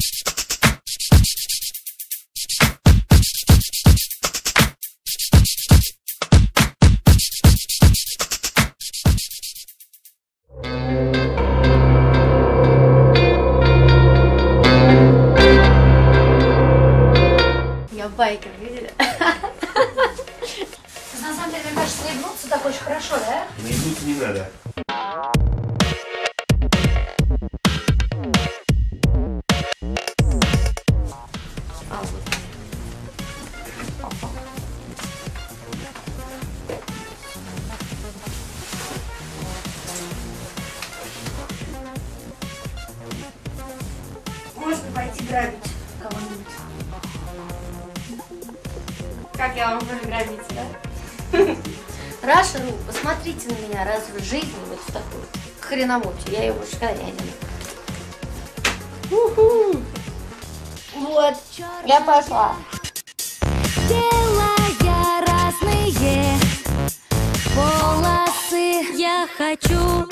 Байкер, видели? На самом деле, мне кажется, наебнуться так очень хорошо, да? Наебнуться не надо. Можно пойти грабить кого-нибудь. Как я вам буду грабить, да? Раша.ру, посмотрите на меня раз в жизни вот в такую хреномутью. Я ее больше никогда не одену. Вот, я пошла. Делая разные волосы, я хочу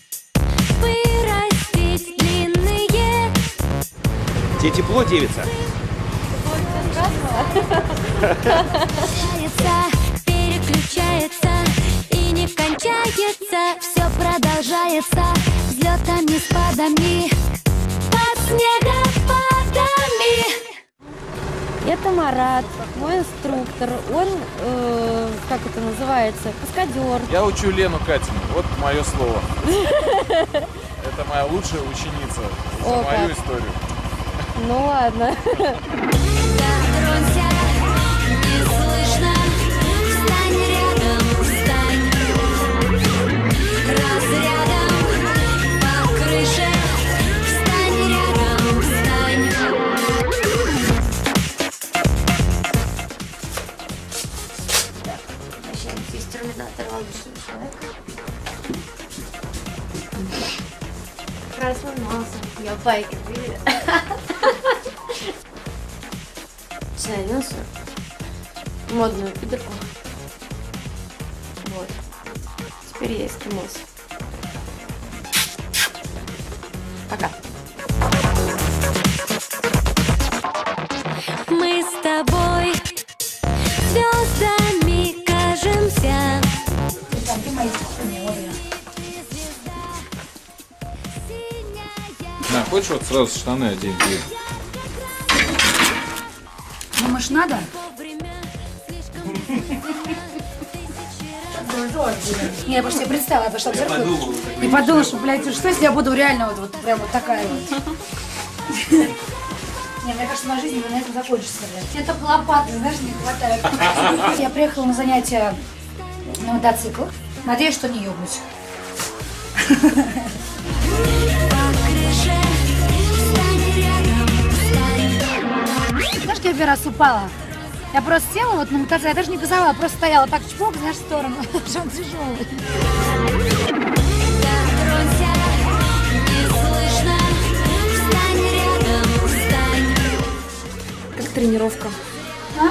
вырастить длинные. Тебе тепло, девица? Переключается и не кончается, все продолжается взлетами, спадами, под снегопадами. Это Марат, мой инструктор. Он, как это называется, каскадер. Я учу Лену Катину, вот мое слово. Это моя лучшая ученица за мою историю. Ну ладно. Дотронься, не слышно, встань рядом, встань. Разрядом по крыше, встань рядом, встань. Начинаем есть терминатор воздушного человека. Красный носом. Я байкер, видели? Сейчас оделся модную пидорку. Вот. Теперь я эскимос. Пока. Мы с тобой звездами кажемся. На, хочешь вот сразу штаны одеть? Думаешь, надо? Не, я просто себе представила, я пошла в зеркало и подумала, что, блядь, что если я буду реально вот прям вот такая вот. Не, мне кажется, моя жизнь на этом закончится, блядь. Мне только лопаты, знаешь, не хватает. Я приехала на занятия на мотоциклах. Надеюсь, что не ёбнусь. Знаешь, я первый раз упала? Я просто села вот на мотоцикл, я даже не газовала, просто стояла так чпок, знаешь, в сторону, что он тяжелый. Как тренировка? А?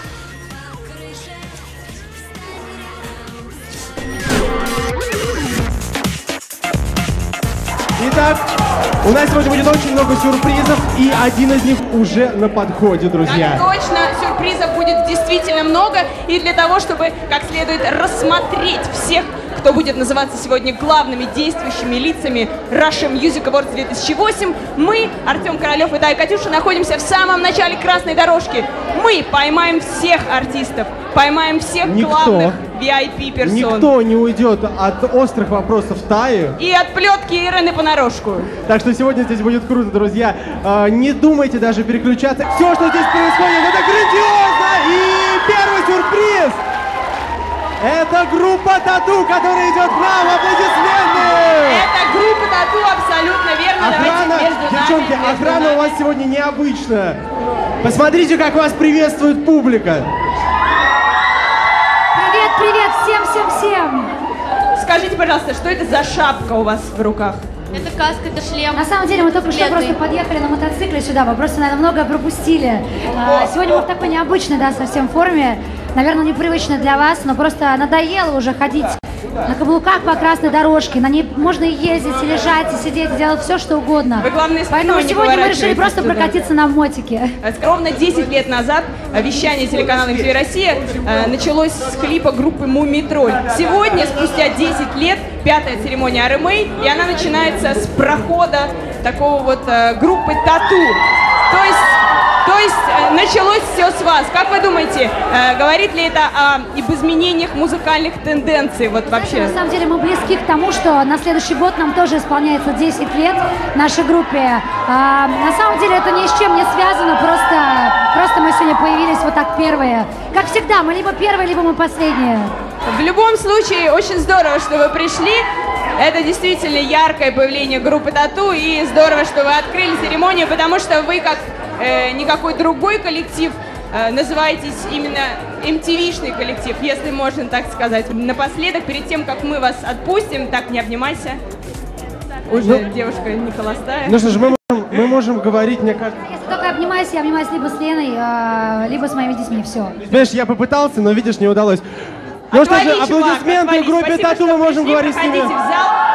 Итак, у нас сегодня будет очень много сюрпризов, и один из них уже на подходе, друзья. Так точно, сюрпризов будет действительно много, и для того, чтобы как следует рассмотреть всех, кто будет называться сегодня главными действующими лицами Russia Music Awards 2008, мы, Артем Королев и Тая Катюша, находимся в самом начале красной дорожки. Мы поймаем всех артистов, поймаем всех главных VIP-персон. Никто не уйдет от острых вопросов Таи. И от плетки Ирины понарошку. Так что сегодня здесь будет круто, друзья. Не думайте даже переключаться. Все, что здесь происходит, это грандиозно! И первый сюрприз! Это группа Тату, которая идет к нам. Аплодисменты! Это группа Тату, абсолютно верно. Охрана, давайте между девчонки, нами, охрана у вас сегодня необычная. Посмотрите, как вас приветствует публика. Привет, привет, всем! Скажите, пожалуйста, что это за шапка у вас в руках? Это каска, это шлем. На самом деле мы только что просто подъехали на мотоцикле сюда, мы просто, наверное, многое пропустили. Сегодня мы в такой необычной, да, совсем форме. Наверное, непривычно для вас, но просто надоело уже ходить на каблуках по красной дорожке. На ней можно и ездить, и лежать, и сидеть, и делать все, что угодно. Вы, главное, спиной Поэтому не сегодня мы решили поворачивайтесь просто туда. прокатиться на мотике. Ровно 10 лет назад вещание телеканала MTV Россия началось с клипа группы «Мумий Тролль». Сегодня, спустя 10 лет, 5-я церемония РМА, и она начинается с прохода такого вот группы «Тату». То есть началось все с вас. Как вы думаете, говорит ли это об изменениях музыкальных тенденций вот вообще? На самом деле мы близки к тому, что на следующий год нам тоже исполняется 10 лет нашей группе. На самом деле это ни с чем не связано, просто мы сегодня появились вот так первые. Как всегда, мы либо первые, либо мы последние. В любом случае, очень здорово, что вы пришли. Это действительно яркое появление группы «Тату», и здорово, что вы открыли церемонию, потому что вы, как никакой другой коллектив, называетесь именно MTV-шный коллектив, если можно так сказать. Напоследок, перед тем, как мы вас отпустим, так, не обнимайся. Уже девушка не холостая. Ну что ж, мы можем говорить, мне кажется... Если только обнимаюсь, я обнимаюсь либо с Леной, либо с моими детьми, все. Понимаешь, я попытался, но, видишь, не удалось. Ну что же, Отвали, чувак, аплодисменты отвали. группе Спасибо, «Тату», что мы можем пришли. говорить с ними. Проходите в зал.